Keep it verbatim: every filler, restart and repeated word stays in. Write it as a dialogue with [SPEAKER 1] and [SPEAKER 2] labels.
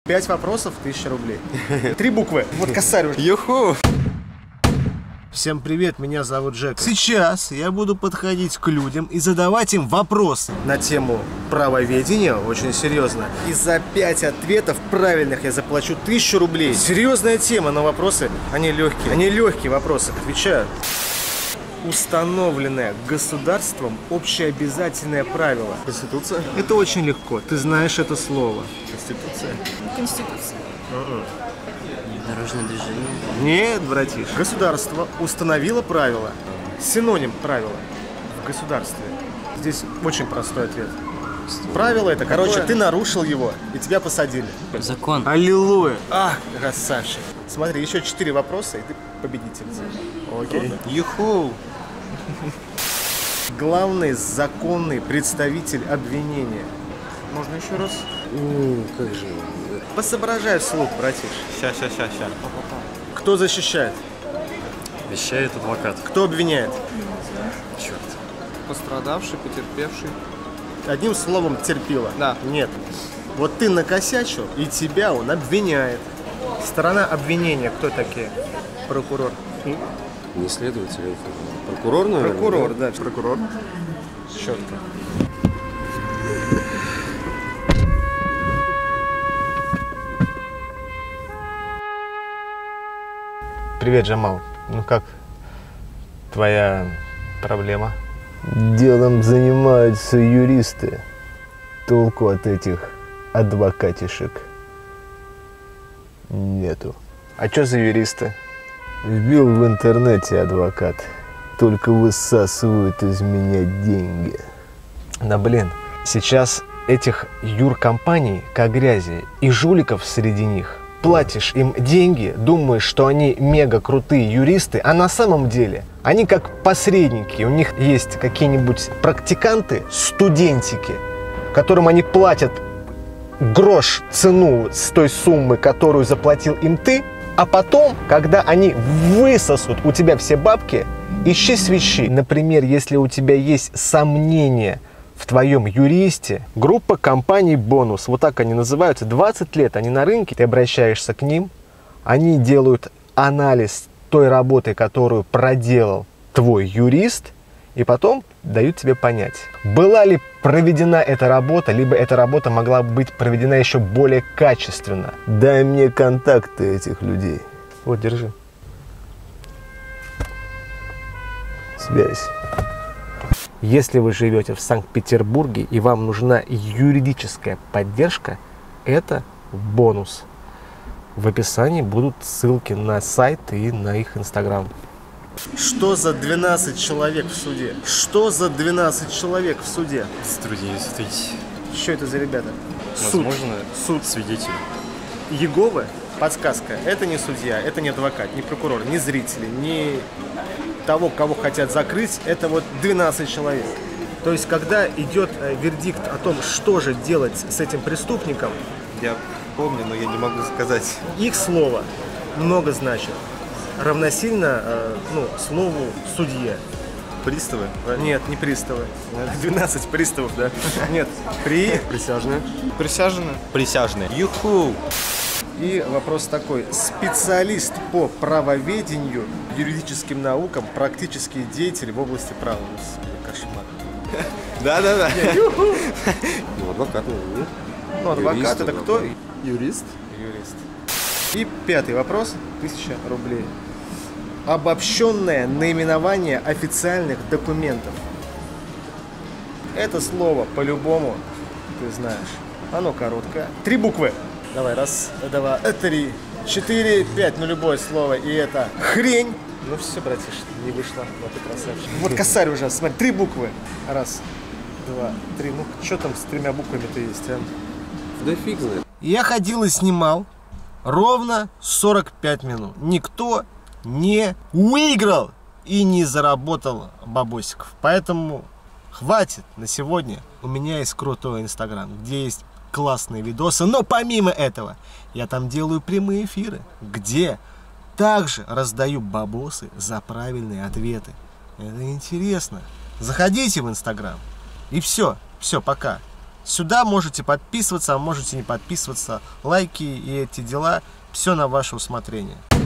[SPEAKER 1] Пять вопросов, тысяча рублей. Три буквы. Вот косарь уже.
[SPEAKER 2] Юху!
[SPEAKER 1] Всем привет, меня зовут Джек. Сейчас я буду подходить к людям и задавать им вопросы на тему правоведения, очень серьезно. И за пять ответов правильных я заплачу тысячу рублей. Серьезная тема, но вопросы, они легкие. Они легкие вопросы, отвечаю. Установленное государством общеобязательное правило.
[SPEAKER 2] Конституция?
[SPEAKER 1] Это очень легко, ты знаешь это слово.
[SPEAKER 2] Конституция.
[SPEAKER 3] Конституция.
[SPEAKER 1] Uh-uh.
[SPEAKER 3] Дорожное движение.
[SPEAKER 1] Нет, братиш. Государство установило правила. Синоним правила в государстве. Здесь очень простой ответ. Правило это, короче,
[SPEAKER 2] Какое?
[SPEAKER 1] ты нарушил его, и тебя посадили.
[SPEAKER 3] Закон.
[SPEAKER 1] Аллилуйя. Ах, красавчик. Смотри, еще четыре вопроса, и ты победитель.
[SPEAKER 2] Окей. Юху!
[SPEAKER 1] Главный законный представитель обвинения.
[SPEAKER 2] Можно еще раз?
[SPEAKER 1] Ну, как же. Посоображай вслух, братиш.
[SPEAKER 2] Ща, ща, ща, ща.
[SPEAKER 1] Кто защищает?
[SPEAKER 2] Вещает адвокат.
[SPEAKER 1] Кто обвиняет?
[SPEAKER 2] Черт.
[SPEAKER 4] Пострадавший, потерпевший.
[SPEAKER 1] Одним словом, терпила.
[SPEAKER 4] Да.
[SPEAKER 1] Нет. Вот ты накосячил, и тебя он обвиняет. Сторона обвинения кто такие? Прокурор.
[SPEAKER 5] Не следователь, это прокурор, наверное?
[SPEAKER 1] Прокурор, да.
[SPEAKER 2] Прокурор.
[SPEAKER 1] Четко. Привет, Джамал. Ну как твоя проблема?
[SPEAKER 6] Делом занимаются юристы. Толку от этих адвокатишек нету.
[SPEAKER 1] А что за юристы?
[SPEAKER 6] Вбил в интернете адвокат. Только высасывают из меня деньги.
[SPEAKER 1] Да блин, сейчас этих юркомпаний как грязи, и жуликов среди них. Платишь им деньги, думаешь, что они мега крутые юристы, а на самом деле они как посредники. У них есть какие-нибудь практиканты, студентики, которым они платят грош цену с той суммы, которую заплатил им ты, а потом, когда они высосут у тебя все бабки, ищи свищи. Например, если у тебя есть сомнения в твоем юристе, группа компаний «Бонус», вот так они называются, двадцать лет они на рынке, ты обращаешься к ним, они делают анализ той работы, которую проделал твой юрист, и потом дают тебе понять, была ли проведена эта работа, либо эта работа могла быть проведена еще более качественно.
[SPEAKER 6] Дай мне контакты этих людей.
[SPEAKER 1] Вот, держи.
[SPEAKER 6] Связь.
[SPEAKER 1] Если вы живете в Санкт-Петербурге и вам нужна юридическая поддержка, это «Бонус». В описании будут ссылки на сайт и на их инстаграм. Что за двенадцать человек в суде? Что за двенадцать человек в суде?
[SPEAKER 2] Затруднились ответить.
[SPEAKER 1] Что это за ребята? Суд.
[SPEAKER 2] Возможно,
[SPEAKER 1] Суд.
[SPEAKER 2] свидетель.
[SPEAKER 1] Иеговы, подсказка, это не судья, это не адвокат, не прокурор, не зрители, не того, кого хотят закрыть, это вот двенадцать человек. То есть, когда идет вердикт о том, что же делать с этим преступником,
[SPEAKER 2] Я помню, но я не могу сказать.
[SPEAKER 1] их слово много значит. Равносильно э, ну, слову судья.
[SPEAKER 2] Приставы?
[SPEAKER 1] Нет, не приставы. двенадцать приставов, да? Нет, при...
[SPEAKER 2] Присяжные.
[SPEAKER 4] Присяжные.
[SPEAKER 2] Присяжные. Юху!
[SPEAKER 1] И вопрос такой. Специалист по правоведению, юридическим наукам, практический деятель в области права. Кошмар.
[SPEAKER 2] Да-да-да.
[SPEAKER 5] Ну, адвокат, наверное.
[SPEAKER 1] Ну, адвокат
[SPEAKER 5] Юрист,
[SPEAKER 1] это кто?
[SPEAKER 2] Юрист?
[SPEAKER 1] Юрист. И пятый вопрос. Тысяча рублей. Обобщенное наименование официальных документов. Это слово по-любому ты знаешь. Оно короткое. Три буквы. Давай, раз, два, три, четыре, пять. Ну, любое слово. И это хрень. Ну все, братиш, не вышло. Вот ты красавчик. Вот косарь уже, смотри, три буквы. Раз, два, три. Ну, что там с тремя буквами-то есть, а?
[SPEAKER 5] Да фиг знает.
[SPEAKER 1] Я ходил и снимал ровно сорок пять минут. Никто не выиграл и не заработал бабосиков. Поэтому хватит на сегодня. У меня есть крутой инстаграм, где есть классные видосы. Но помимо этого, я там делаю прямые эфиры, где также раздаю бабосы за правильные ответы. Это интересно. Заходите в инстаграм. И все. Все, пока. Сюда можете подписываться, а можете не подписываться. Лайки и эти дела. Все на ваше усмотрение.